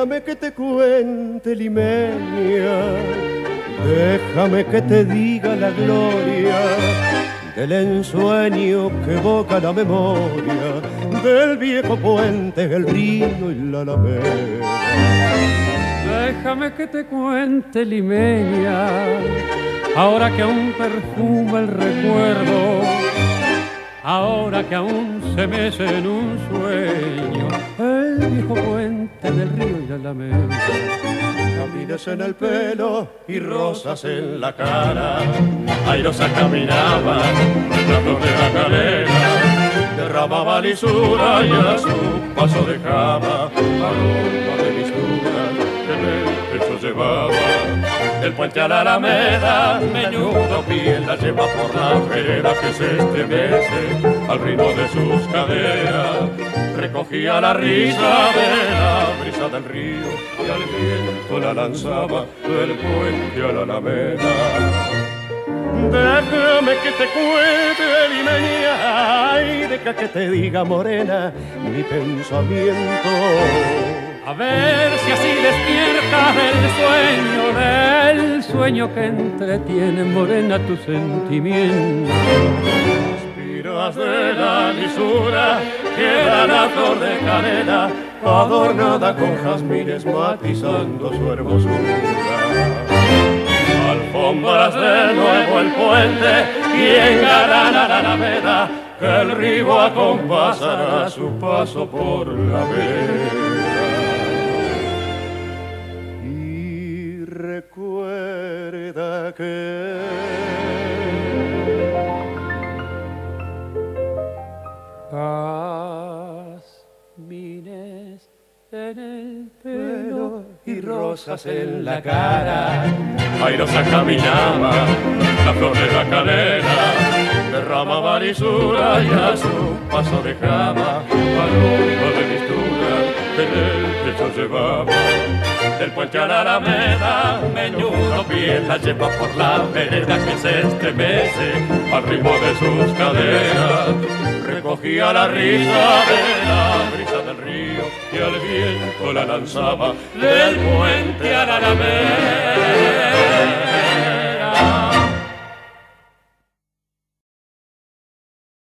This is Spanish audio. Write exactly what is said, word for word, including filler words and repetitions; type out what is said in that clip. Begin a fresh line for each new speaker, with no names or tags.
Déjame que te cuente, limeña, déjame que te diga la gloria del ensueño que evoca la memoria del viejo puente, el río y la alameda.
Déjame que te cuente, limeña, ahora que aún perfuma el recuerdo, ahora que aún se mece en un sueño el viejo puente del río y la alameda.
Caminas en el pelo y rosas en la cara, airosa caminaba, la flor de la calera, derramaba lisura y a su paso dejaba aroma de mistura que en el pecho llevaba. Del puente a la alameda, menudo piel la lleva por la vereda que se estremece al ritmo de sus caderas. Recogía la risa de la brisa del río y al viento la lanzaba del puente a la alameda. Déjame que te cuente, limeña, ay, deja que te diga, morena, mi pensamiento.
A ver si así despiertas el sueño, del sueño que entretiene, morena, tu sentimiento.
Suspiras de la lisura que da la flor de canela, adornada con jazmines matizando su hermosura. Alfombras de nuevo el puente y engalana la alameda, que el río acompasará su paso por la vereda. Y recuerda que
jazmines en el pelo
y rosas en la cara, airosa caminaba, la flor de la calera, derramaba lisura y a su paso dejaba aroma de mistura que en el pecho llevaba. Del puente a la alameda, menudo piel la lleva por la vereda que se estremece al ritmo de sus caderas. Recogía la risa de la brisa del río y al viento la lanzaba del puente a la alameda.